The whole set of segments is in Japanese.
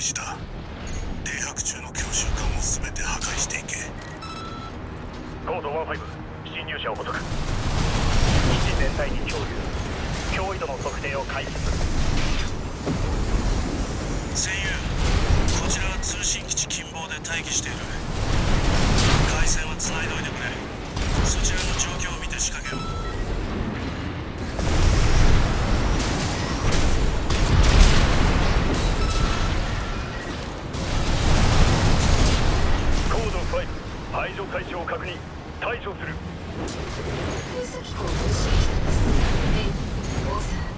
事だ。停泊中の教習艦を全て破壊していけ。 コード15、侵入者を捕捉。基地全体に共有。脅威度の測定を開始する。 戦友、こちらは通信基地近傍で待機している。回線は繋いどいてくれ。そちらの状況を見て仕掛けよう。 コード5、排除開始を確認。対処する。 封鎖機構の進展です。オーサー。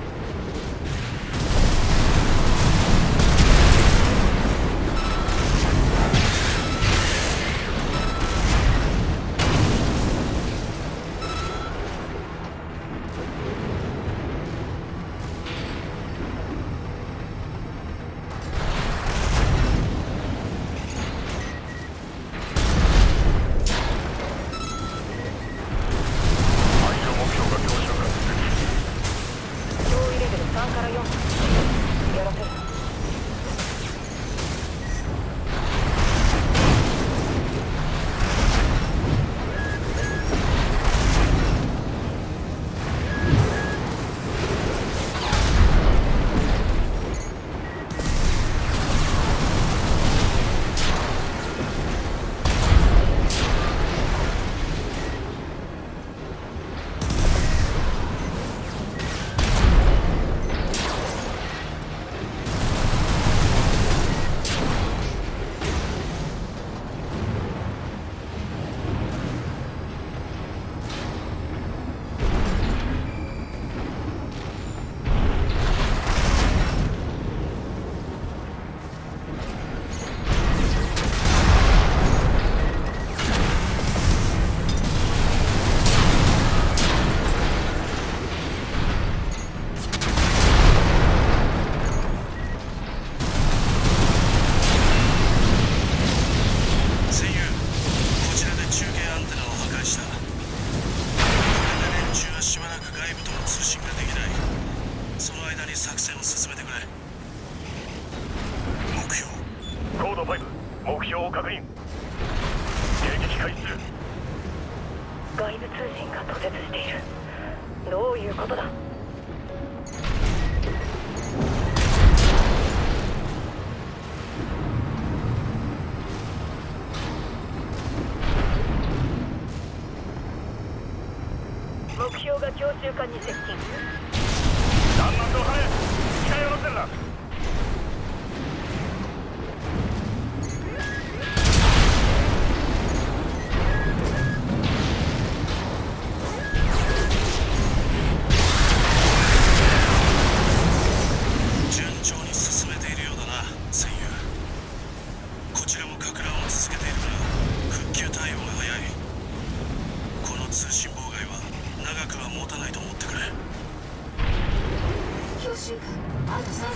目標が教習艦に接近。 弾丸を張れ。機体を乗せるな。 順調に進めているようだな、戦友。こちらもかく乱を続けているが復旧対応が早い。この通信妨害は長くは持たないと思ってくれ。 教習艦あと3隻です。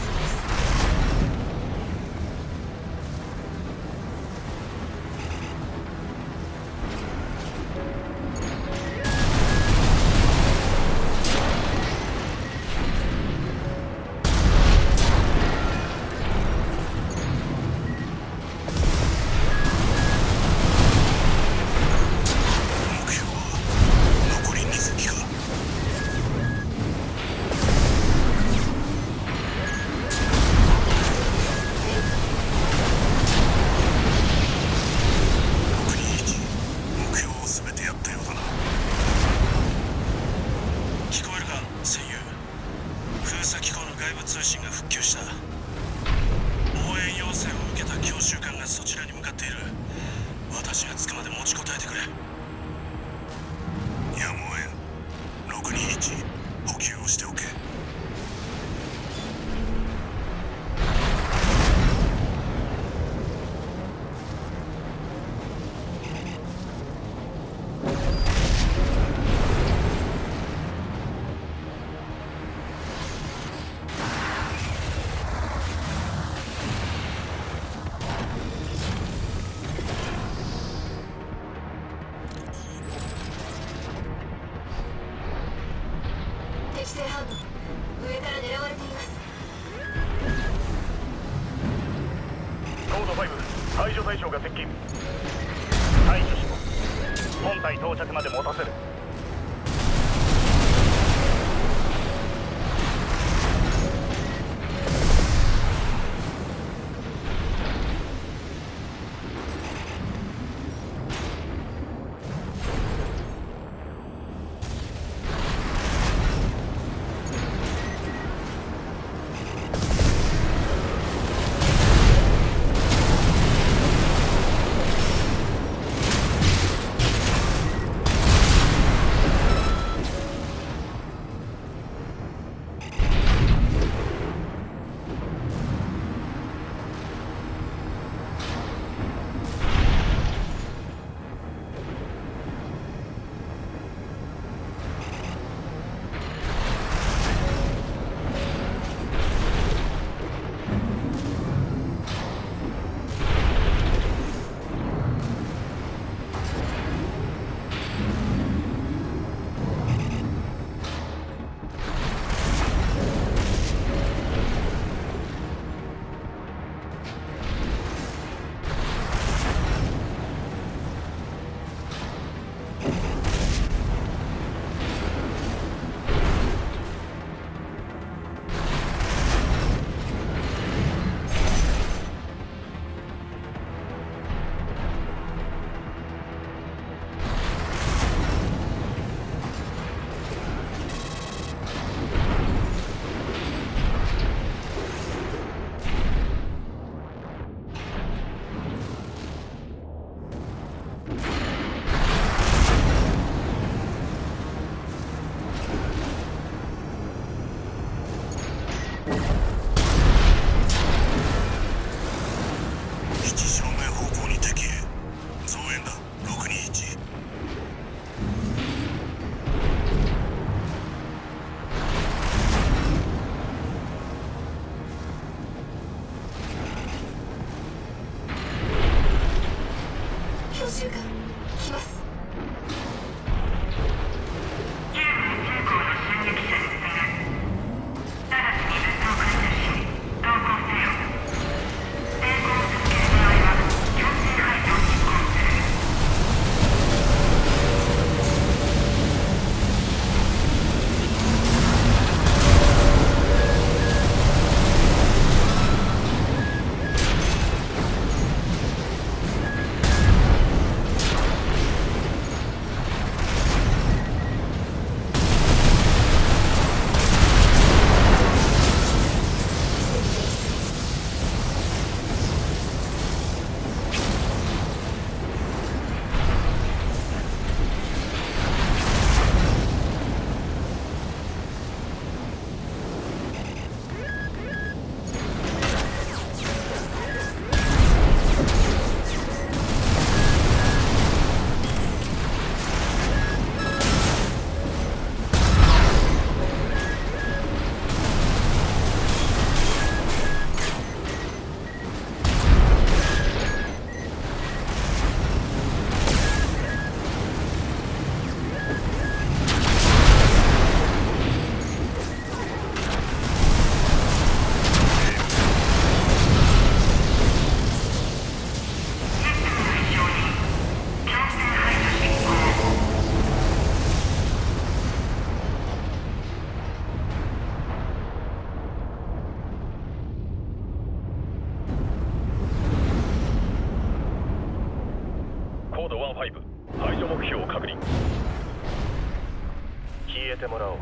ド5、排除対象が接近。排除しろ。本体到着まで持たせる。 排除目標を確認。消えてもらおう。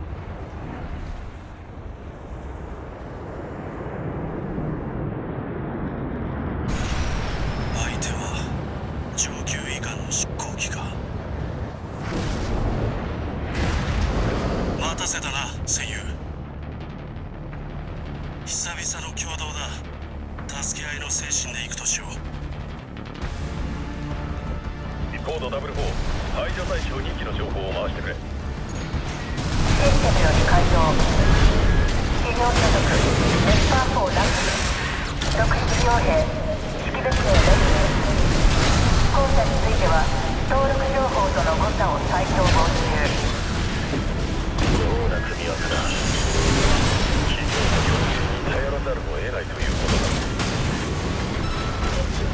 相手は上級以下の執行機か。待たせたな戦友。久々の共同だ。助け合いの精神でいくとしよう。 コード04、排除対象2機の情報を回してくれ。 システムより回答。企業所属エスパー4ランク独立傭兵識別名連携。後者については登録情報との誤差を再統合中。 妙な組み合わせだ。企業の業務に頼らざるを得ないということだ。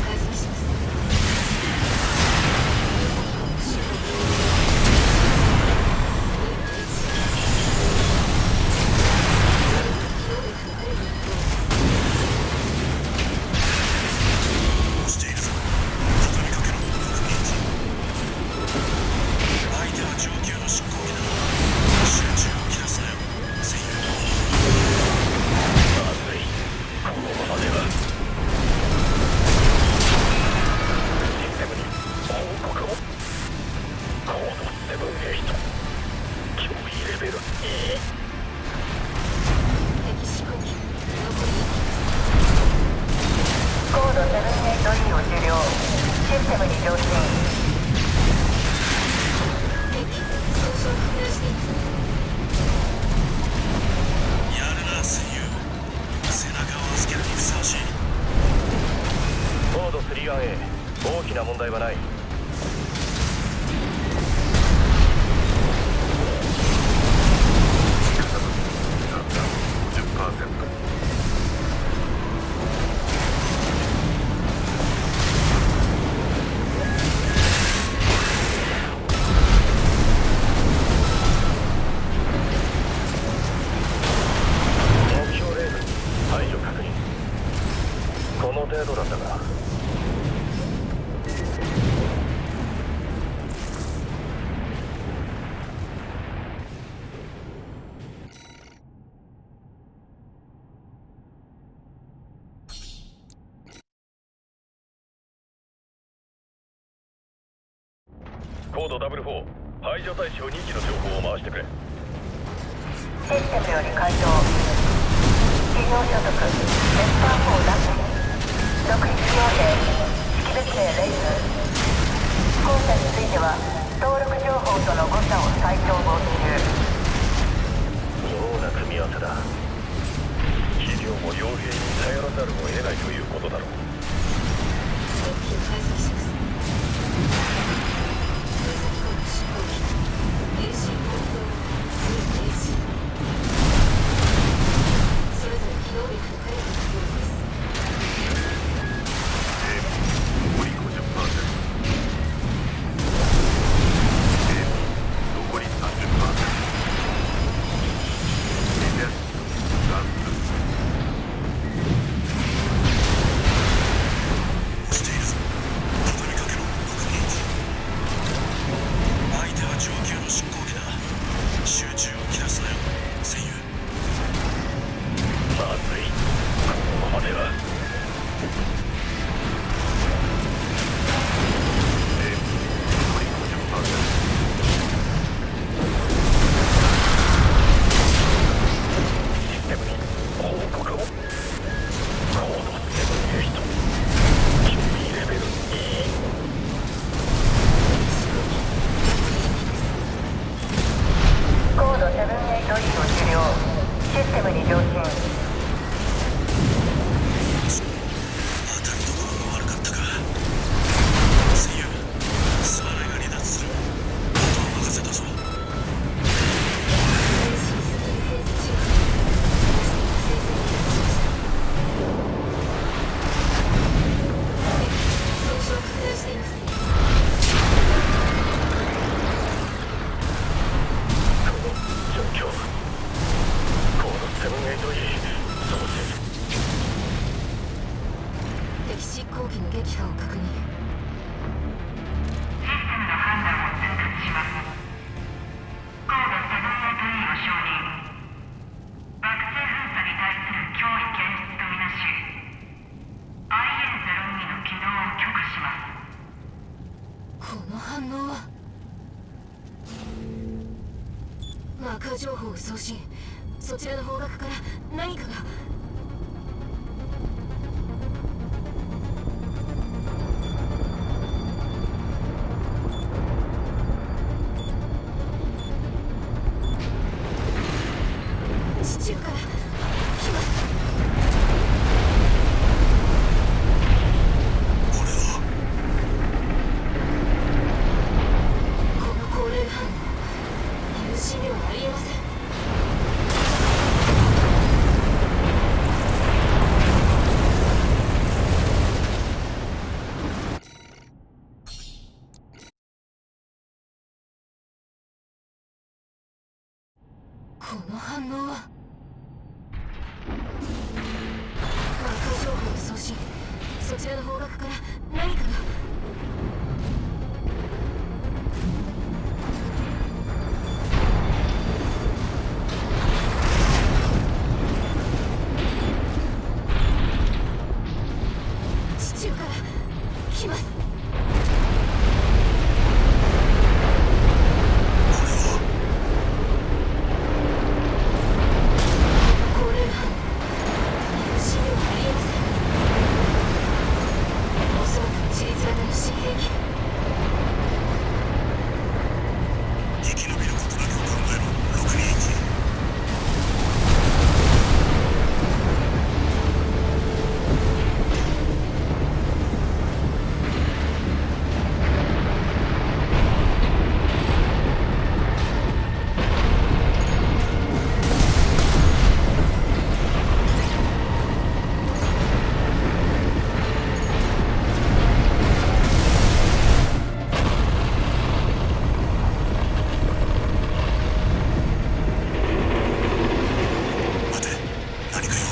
ムに上進。 敵損傷を拡大しています。 やるな戦友。背中を預けるにふさわしい。 コード 3-1A、 大きな問題はない。この程度だったか。コード04、排除対象2機の情報を回してくれ。 システムより回答。企業所属エスパー4ラック独立傭兵識別名レイズ。後者については登録情報との誤差を再照合中。 妙な組み合わせだ。企業も傭兵に頼らざるを得ないということだろう。 戦機を解析します。空先行の信号機 AC 構造 AC それぞれ機動力と火力が必要です。 残り 50%。残り 30%。 押しているぞ。畳みかけろ6人。相手は上級の執行機だ。集中を切らすなよ戦友。 まずい。ここまでは。残り 50%。システムに報告を。コード7-8、脅威レベル2。 コード 7-8E を受領。システムに上進。 当たりどころが悪かったか戦友。スワナイが離脱する。あとは任せたぞ。 状況。コード 7-8E、 そうです。 敵執行機の撃破を確認。 システムの判断を通達します。コード 7-8E を承認。惑星封鎖に対する脅威検出とみなし IN-02 の起動を許可します。 この反応はマーカー情報を送信。そちらの方角から何かが。地中から来ます。 これはこの高齢反応有心ではありえません。この反応はマーカー情報を送信。そちらの方角から何かが。地中から来ます。高齢反応有心ではありえません。おそらく自律型の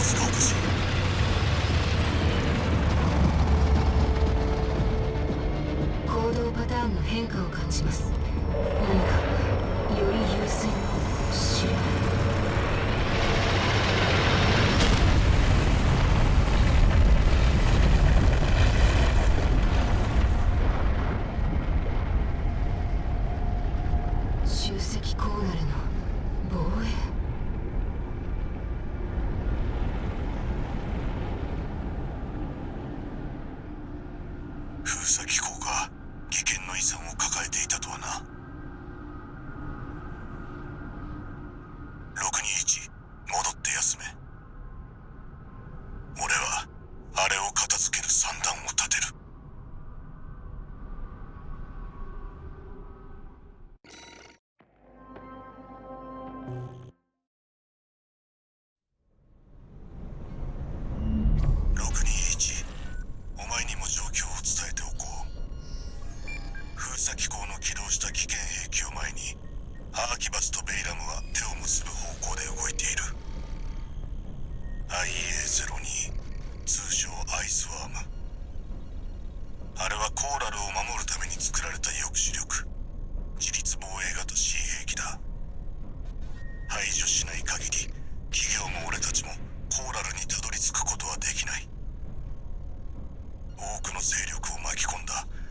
様子がおかしい。 行動パターンの変化を感じます。何かより優勢かもしれない。集積コーナルの防衛。 封鎖機構が危険の遺産を抱えていたとはな。621、戻って休め。俺はあれを片付ける算段を立てる。621、お前にも状況を伝えておこう。封鎖機構の起動した危険兵器を前にアーキバスとベイラムは手を結ぶ方向で動いている。 IA-02、通称アイスワーム。あれはコーラルを守るために作られた抑止力、自立防衛型 C 兵器だ。排除しない限り企業も俺たちもコーラルにたどり着くことはできない。多くの勢力を巻き込んだ